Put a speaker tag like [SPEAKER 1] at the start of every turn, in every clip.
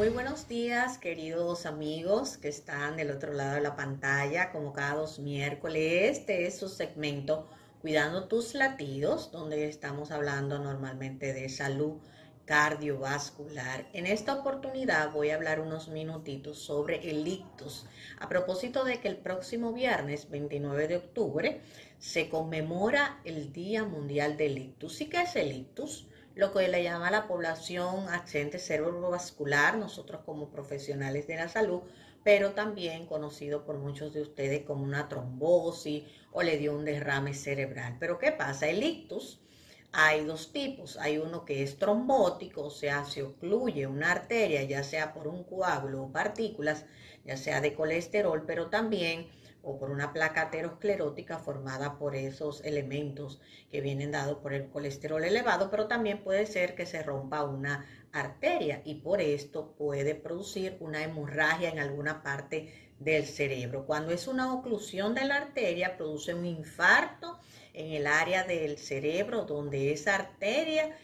[SPEAKER 1] Muy buenos días, queridos amigos que están del otro lado de la pantalla, como cada 2 miércoles. Este es su segmento Cuidando tus latidos, donde estamos hablando normalmente de salud cardiovascular. En esta oportunidad voy a hablar unos minutitos sobre el ictus. A propósito de que el próximo viernes 29 de octubre se conmemora el Día Mundial del Ictus. ¿Y qué es el ictus? Lo que le llama a la población accidente cerebrovascular, nosotros como profesionales de la salud, pero también conocido por muchos de ustedes como una trombosis o le dio un derrame cerebral. Pero ¿qué pasa? El ictus hay dos tipos. Hay uno que es trombótico, o sea, se ocluye una arteria, ya sea por un coágulo o partículas, ya sea de colesterol, pero también o por una placa aterosclerótica formada por esos elementos que vienen dados por el colesterol elevado, pero también puede ser que se rompa una arteria y por esto puede producir una hemorragia en alguna parte del cerebro. Cuando es una oclusión de la arteria, produce un infarto en el área del cerebro donde esa arteria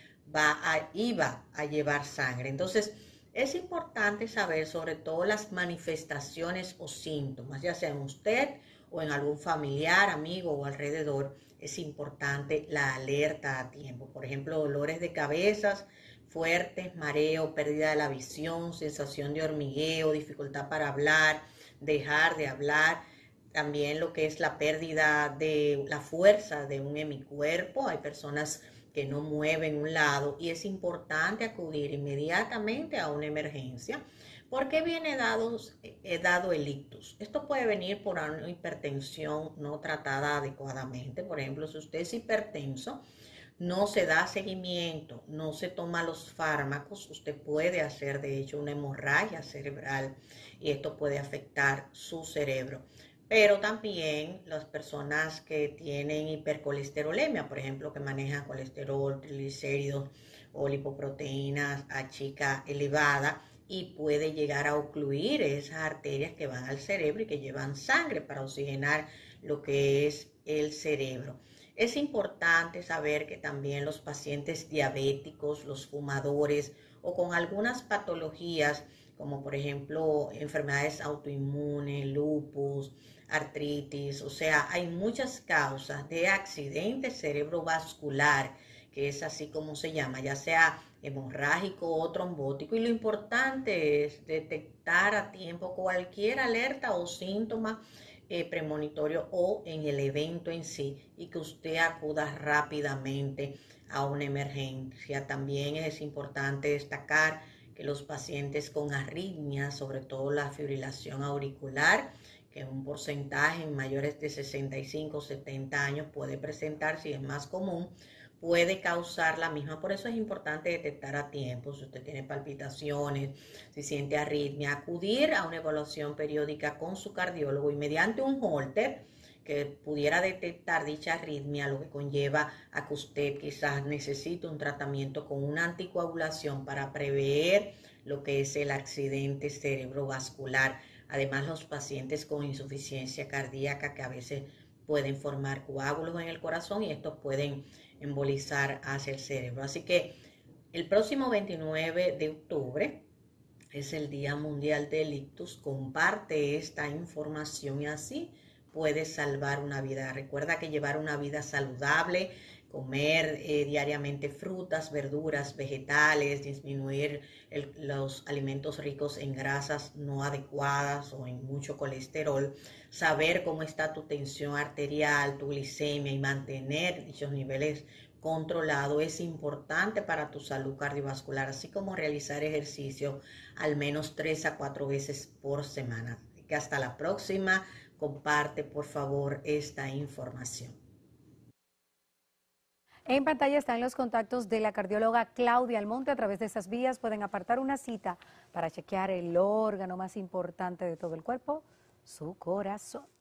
[SPEAKER 1] iba a llevar sangre. Entonces, es importante saber sobre todo las manifestaciones o síntomas, ya sea en usted o en algún familiar, amigo o alrededor. Es importante la alerta a tiempo. Por ejemplo, dolores de cabezas fuertes, mareo, pérdida de la visión, sensación de hormigueo, dificultad para hablar, dejar de hablar. También lo que es la pérdida de la fuerza de un hemicuerpo. Hay personas que no mueven un lado y es importante acudir inmediatamente a una emergencia. ¿Por qué viene dado el ictus? Esto puede venir por una hipertensión no tratada adecuadamente. Por ejemplo, si usted es hipertenso, no se da seguimiento, no se toma los fármacos, usted puede hacer de hecho una hemorragia cerebral y esto puede afectar su cerebro. Pero también las personas que tienen hipercolesterolemia, por ejemplo, que manejan colesterol, triglicéridos o lipoproteínas a chica elevada, y puede llegar a ocluir esas arterias que van al cerebro y que llevan sangre para oxigenar lo que es el cerebro. Es importante saber que también los pacientes diabéticos, los fumadores o con algunas patologías como por ejemplo enfermedades autoinmunes, lupus, artritis, o sea, hay muchas causas de accidente cerebrovascular, que es así como se llama, ya sea hemorrágico o trombótico, y lo importante es detectar a tiempo cualquier alerta o síntoma premonitorio o en el evento en sí y que usted acuda rápidamente a una emergencia. También es importante destacar que los pacientes con arritmias, sobre todo la fibrilación auricular, que un porcentaje en mayores de 65 o 70 años puede presentarse y es más común, puede causar la misma. Por eso es importante detectar a tiempo si usted tiene palpitaciones, si siente arritmia, acudir a una evaluación periódica con su cardiólogo y mediante un holter que pudiera detectar dicha arritmia, lo que conlleva a que usted quizás necesite un tratamiento con una anticoagulación para prever lo que es el accidente cerebrovascular. Además, los pacientes con insuficiencia cardíaca que a veces pueden formar coágulos en el corazón y estos pueden embolizar hacia el cerebro. Así que el próximo 29 de octubre es el Día Mundial del Ictus. Comparte esta información y así puedes salvar una vida. Recuerda que llevar una vida saludable, comer diariamente frutas, verduras, vegetales, disminuir los alimentos ricos en grasas no adecuadas o en mucho colesterol, saber cómo está tu tensión arterial, tu glicemia y mantener dichos niveles controlado es importante para tu salud cardiovascular, así como realizar ejercicio al menos 3 a 4 veces por semana. Así que hasta la próxima, comparte por favor esta información.
[SPEAKER 2] En pantalla están los contactos de la cardióloga Claudia Almonte. A través de esas vías pueden apartar una cita para chequear el órgano más importante de todo el cuerpo, su corazón.